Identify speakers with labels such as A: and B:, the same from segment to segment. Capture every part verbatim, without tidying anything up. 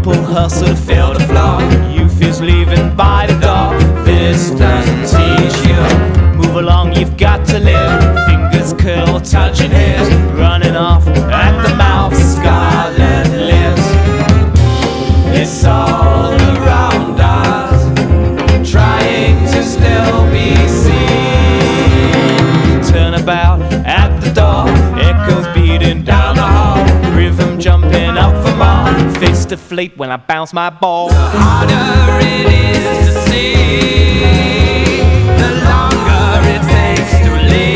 A: People hustle to fill the floor. Youth is leaving by the door. This doesn't teach you. Move along, you've got to live. Fingers curl, touching hips. Running off at the mouth, scarlet lips. It's all around us, trying to still be seen. Turn about at the door, echoes beating down the hall. Rhythm jumping up for more. Fist deflate when I bounce my ball.
B: The harder it is to see, the longer it takes to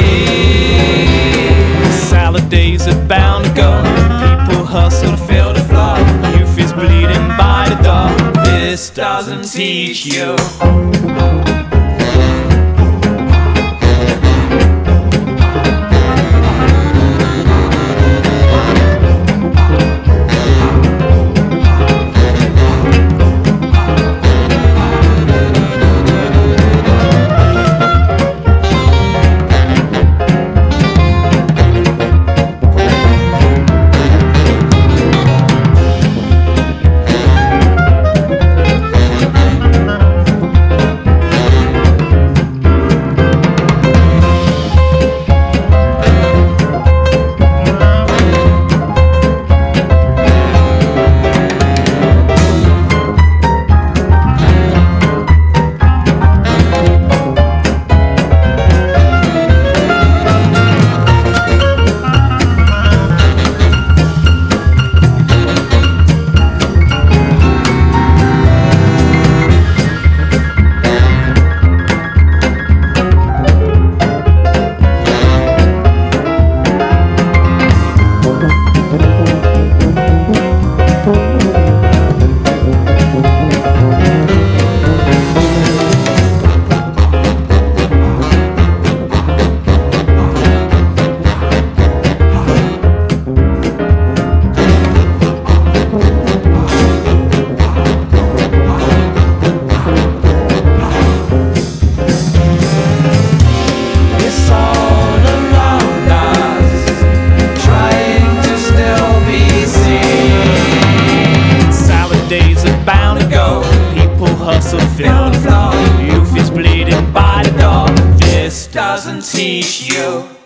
B: leave.
A: Salad days are bound to go. People hustle to fill the floor. Youth is bleeding by the door. This doesn't teach you. Fill the floor. Youth is bleeding by the door. This doesn't teach you.